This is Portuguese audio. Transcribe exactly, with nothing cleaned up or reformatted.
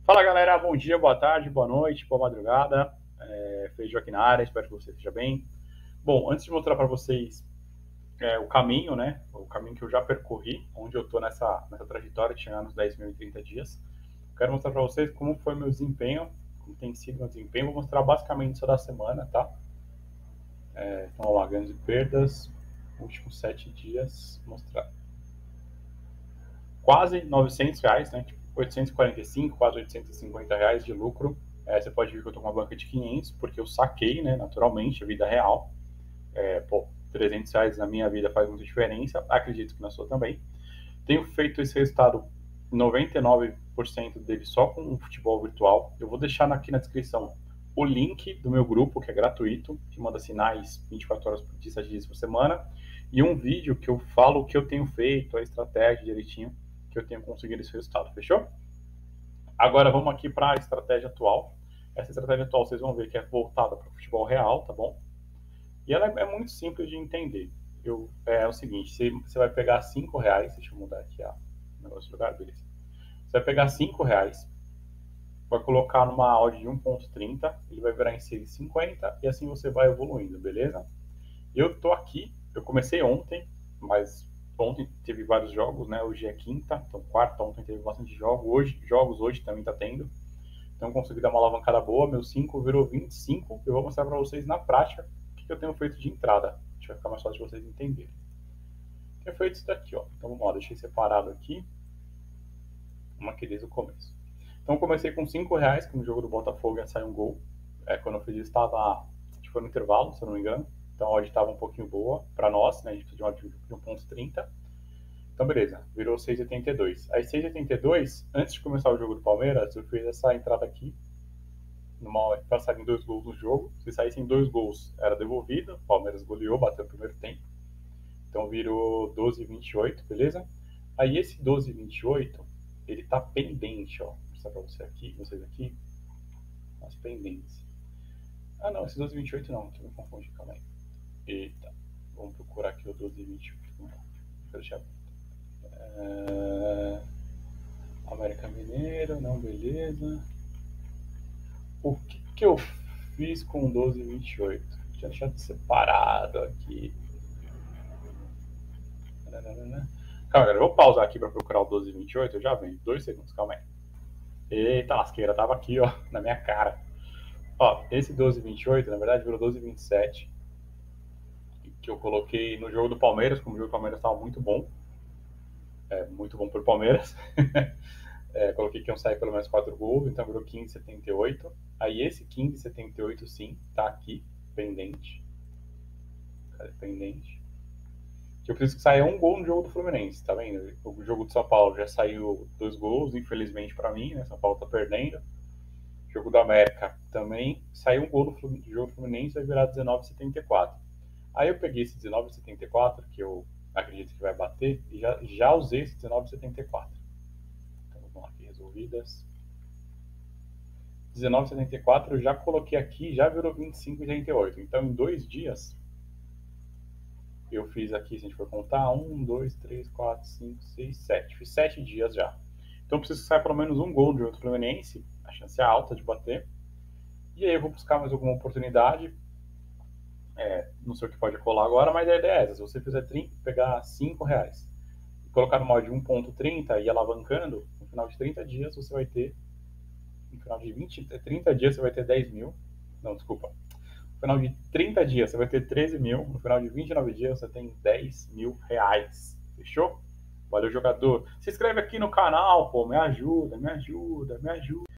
Fala galera, bom dia, boa tarde, boa noite, boa madrugada. É, Feijão aqui na área, espero que você esteja bem. Bom, antes de mostrar para vocês é, o caminho, né? O caminho que eu já percorri, onde eu estou nessa, nessa trajetória de chegar nos dez mil e trinta dias. Quero mostrar para vocês como foi meu desempenho, como tem sido meu desempenho. Vou mostrar basicamente isso da semana, tá? É, então, lá, ganhos e perdas, últimos sete dias, mostrar. Quase novecentos reais, né? Tipo, oitocentos e quarenta e cinco, quase oitocentos e cinquenta reais de lucro. É, você pode ver que eu estou com uma banca de quinhentos, porque eu saquei, né, naturalmente, a vida real. É, pô, trezentos reais na minha vida faz muita diferença, acredito que na sua também. Tenho feito esse resultado, noventa e nove por cento dele só com o futebol virtual. Eu vou deixar aqui na descrição o link do meu grupo, que é gratuito, que manda sinais vinte e quatro horas por dia, sete dias por semana, e um vídeo que eu falo o que eu tenho feito, a estratégia direitinho, que eu tenho conseguido esse resultado, fechou? Agora vamos aqui para a estratégia atual. Essa estratégia atual vocês vão ver que é voltada para o futebol real, tá bom? E ela é, é muito simples de entender. Eu, é, é o seguinte, você, você vai pegar cinco reais, deixa eu mudar aqui o negócio de lugar, beleza. Você vai pegar cinco reais, vai colocar numa odd de um ponto trinta, ele vai virar em seis e cinquenta e assim você vai evoluindo, beleza? Eu tô aqui, eu comecei ontem, mas ontem teve vários jogos, né? Hoje é quinta, então quarta, ontem teve bastante jogos, hoje, jogos hoje também tá tendo. Então consegui dar uma alavancada boa, meu cinco virou vinte e cinco. Eu vou mostrar para vocês na prática o que eu tenho feito de entrada. Acho que vai ficar mais fácil de vocês entenderem. Tenho feito isso daqui, ó. Então vamos lá, deixei separado aqui. Vamos aqui desde o começo. Então comecei com cinco reais, que no jogo do Botafogo ia sair um gol. É, quando eu fiz isso estava, acho que foi no intervalo, se eu não me engano. Então a odd estava um pouquinho boa para nós, né? A gente precisa de uma de um ponto trinta. Então, beleza, virou seis e oitenta e dois. Aí, seis e oitenta e dois, antes de começar o jogo do Palmeiras, eu fiz essa entrada aqui, numa passagem em dois gols no jogo. Se saíssem dois gols, era devolvido. O Palmeiras goleou, bateu o primeiro tempo. Então, virou doze e vinte e oito, beleza? Aí, esse doze e vinte e oito, ele tá pendente, ó. Vou mostrar pra você aqui, vocês aqui, as pendentes. Ah, não, esse doze e vinte e oito não, deixa eu me confundir, calma aí. Eita, vamos procurar aqui o doze e vinte e oito. Deixa eu deixar. É... América Mineiro, não, beleza. O que, que eu fiz com o doze e vinte e oito? Tinha deixado separado aqui. Calma, galera, eu vou pausar aqui para procurar o doze e vinte e oito, eu já venho. Dois segundos, calma aí. Eita lasqueira, tava aqui, ó, na minha cara. Ó, esse doze e vinte e oito, na verdade, virou doze e vinte e sete. Que eu coloquei no jogo do Palmeiras, como o jogo do Palmeiras estava muito bom. É, muito bom pro Palmeiras. É, coloquei que iam sair pelo menos quatro gols, então virou quinze e setenta e oito. Aí esse quinze e setenta e oito, sim, tá aqui, pendente. Cadê pendente? Que eu preciso que saia um gol no jogo do Fluminense, tá vendo? O jogo do São Paulo já saiu dois gols, infelizmente para mim, né? São Paulo tá perdendo. O jogo do América também saiu um gol no jogo do Fluminense, vai virar dezenove e setenta e quatro. Aí eu peguei esse dezenove e setenta e quatro, que eu acredito que vai bater, e já, já usei esse dezenove e setenta e quatro. Então vamos lá aqui, resolvidas. dezenove e setenta e quatro eu já coloquei aqui, já virou vinte e cinco e oitenta e oito. Então em dois dias eu fiz aqui, se a gente for contar, um, dois, três, quatro, cinco, seis, sete. Fiz sete dias já. Então preciso que saia pelo menos um gol do jogo do Fluminense, a chance é alta de bater. E aí eu vou buscar mais alguma oportunidade. É, não sei o que pode rolar agora, mas a ideia é essa. Se você fizer trinta, pegar cinco reais e colocar no mod um ponto trinta e alavancando, no final de trinta dias você vai ter, no final de vinte, trinta dias você vai ter dez mil. Não, desculpa. No final de trinta dias você vai ter treze mil. No final de vinte e nove dias você tem dez mil reais. Fechou? Valeu, jogador. Se inscreve aqui no canal, pô. Me ajuda, me ajuda, me ajuda.